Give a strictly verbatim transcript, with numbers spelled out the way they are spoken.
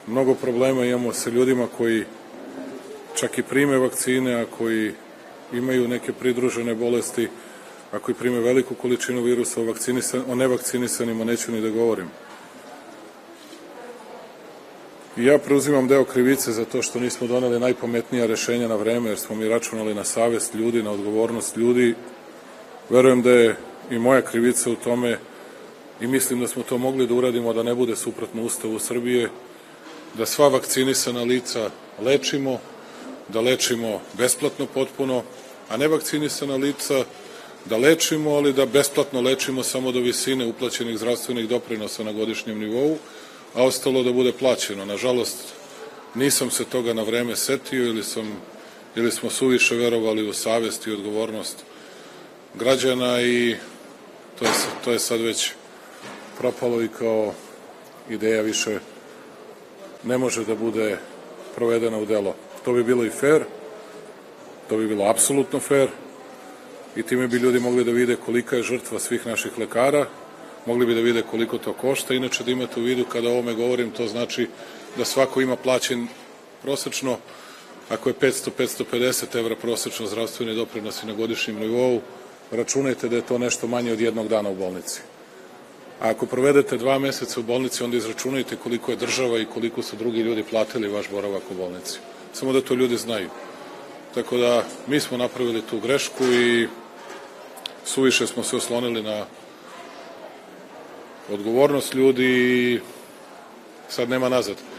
mnogo problema imamo sa ljudima koji čak i prime vakcine, a koji imaju neke pridružene bolesti, a koji prime veliku količinu virusa, o, o nevakcinisanima neću ni da govorim. I ja preuzimam deo krivice za to što nismo doneli najpametnija rešenja na vreme, jer smo mi računali na savest ljudi, na odgovornost ljudi. Verujem da je i moja krivica u tome i mislim da smo to mogli da uradimo da ne bude suprotno Ustavu Srbije, da sva vakcinisana lica lečimo, da lečimo besplatno potpuno, a ne vakcinisana lica da lečimo, ali da besplatno lečimo samo do visine uplaćenih zdravstvenih doprinosa na godišnjem nivou, a ostalo da bude plaćeno. Nažalost, nisam se toga na vreme setio ili, sam, ili smo suviše verovali u savest i odgovornost građana i to je, to je sad već propalo i kao ideja više ne može da bude provedena u delo. To bi bilo i fair, to bi bilo apsolutno fair i time bi ljudi mogli da vide kolika je žrtva svih naših lekara, mogli bi da vide koliko to košta. Inače, da imate u vidu kada o ovome govorim, to znači da svako ima plaćen prosečno, ako je petsto do petsto pedeset evra prosečno zdravstveni doprinosi na godišnjem nivou, računajte da je to nešto manje od jednog dana u bolnici. A ako provedete dva meseca u bolnici, onda izračunajte koliko je država i koliko su drugi ljudi platili vaš boravak u bolnici. Samo da to ljudi znaju. Tako da mi smo napravili tu grešku i suviše smo se oslonili na odgovornost ljudi i sad nema nazad.